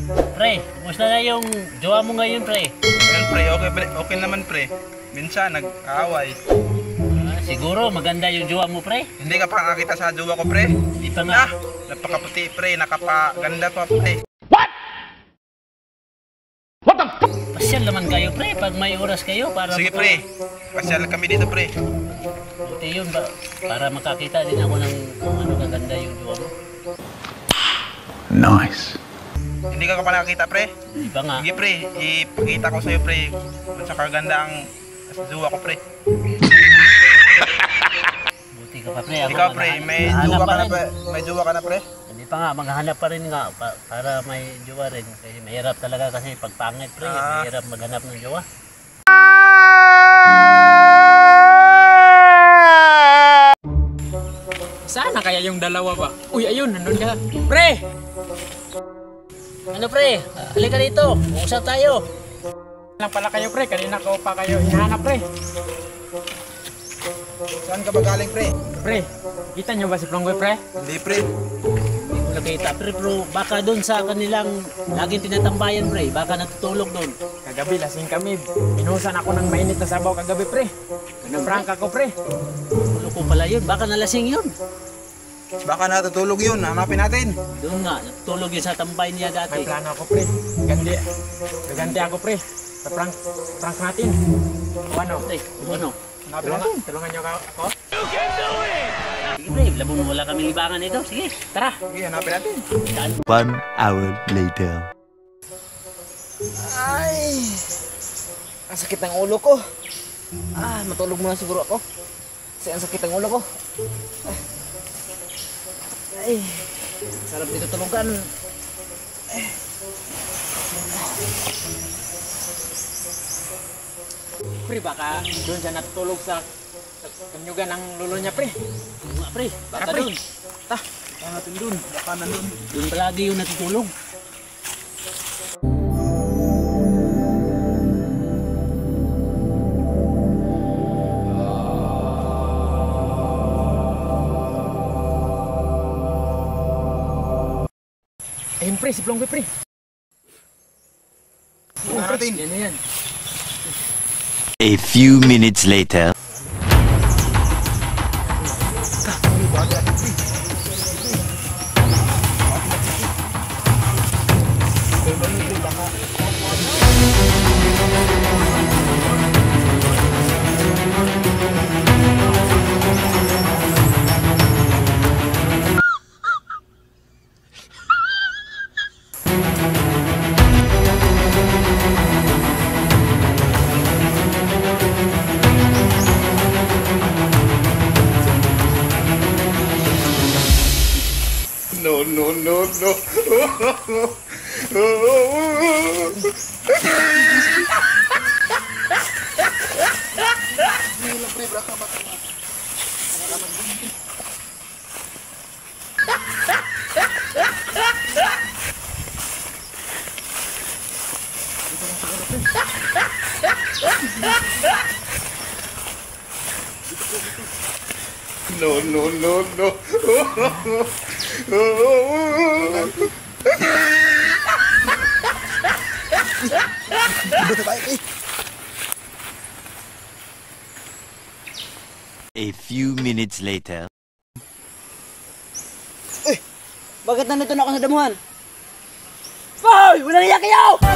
Pre, kumusta na yung jowa mo ngayon, pre? Ngayon pre, okay naman pre. Minsan nag-aaway. Siguro maganda yung jowa mo, pre. Hindi ka pa nakakita sa jowa ko pre. Di pa nga. Napakaputi pre, nakapaganda pa pre. Pasyal naman kayo, pre, pag may oras kayo para... Sige pre, pasyal kami dito pre. Buti yun ba? Para makakita din ako ng kung ano kaganda yung jowa mo. Nice. Hindi ka pa nakakita pre? Di pa nga. Sige pre, ipakita ko sa'yo pre kung sa kaganda ang jowa ko pre. Buti ka pa, pre. Ako, Ikaw pre, may jowa ka na pre? May jowa ka na pre? Hindi pa nga, maghanap pa rin nga para may jowa rin. Kasi mahirap talaga kasi pag pangit, pre. Mahirap maghanap ng jowa. Sana kaya yung dalawa ba? Uy, ayun, nandun ka. Pre! Ano, pre? Halika dito. Usap tayo. Lang pala kayo, pre. Kanina ko pa kayo hinahanap, pre. Saan ka ba galing pre? Pre, kita nyo ba si Plonggoy, pre? Hindi pre. Hindi ko nakita, pre. Pero baka doon sa kanilang laging tinatambayan, pre. Baka natutulog doon. Kagabi, lasing kami. Pinuhusan ako ng mainit na sabaw kagabi, pre. Nag-prank ako, pre. Tulog ko pala yun. Baka nalasing yun. Baka natutulog yun, hanapin natin. Doon nga, natutulog yun sa tambay niya May dati. plano ako, pre. Gaganti ako, pre. Sa prank natin. O ano? Pre, ano? Tulungan nyo ako? Sige, pre. Labong wala kami libangan ito. Sige, tara. Sige, hanapin natin. 1 hour later. Ay, ang sakit ng ulo ko. Matulog muna siguro ako. Kasi ang sakit ng ulo ko. Ay, sarap dito tulugan. Pre, baka doon siya natutulog sa kanyugan ng lolo niya, pre. Oo nga, pre. Baka pre. doon. Saan natin dun? Baka nandun. Doon palagi yung natutulog. Ayun, pre, si Plonggoy, pre. Tingnan natin. Yan na yan. A few minutes later. No. A few minutes later. Bakit nandito na ako sa damuhan? Boy! Wala niya kayo!